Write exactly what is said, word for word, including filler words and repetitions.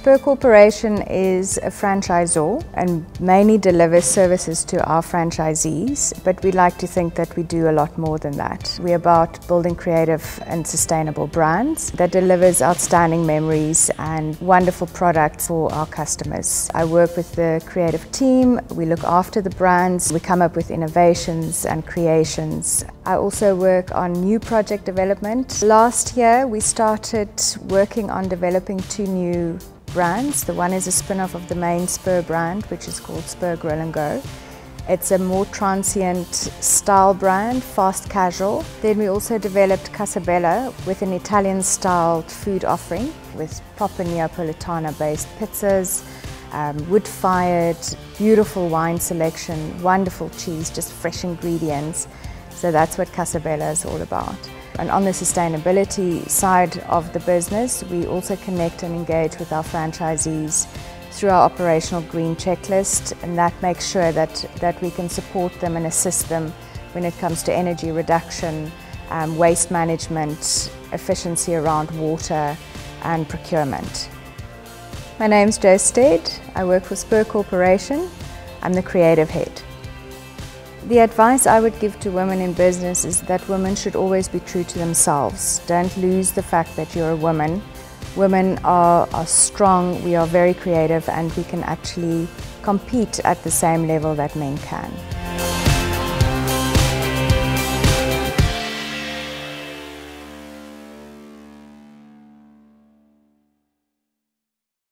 Spur Corporation is a franchisor and mainly delivers services to our franchisees, but we like to think that we do a lot more than that. We're about building creative and sustainable brands that delivers outstanding memories and wonderful products for our customers. I work with the creative team, we look after the brands, we come up with innovations and creations. I also work on new project development. Last year we started working on developing two new brands. The one is a spin-off of the main Spur brand, which is called Spur Grill and Go. It's a more transient style brand, fast casual. Then we also developed Casabella with an Italian-styled food offering with proper Neapolitana-based pizzas, um, wood-fired, beautiful wine selection, wonderful cheese, just fresh ingredients. So that's what Casabella is all about. And on the sustainability side of the business, we also connect and engage with our franchisees through our operational green checklist, and that makes sure that, that we can support them and assist them when it comes to energy reduction, um, waste management, efficiency around water and procurement. My name's Jo Stead. I work for Spur Corporation. I'm the creative head. The advice I would give to women in business is that women should always be true to themselves. Don't lose the fact that you're a woman. Women are, are strong, we are very creative, and we can actually compete at the same level that men can.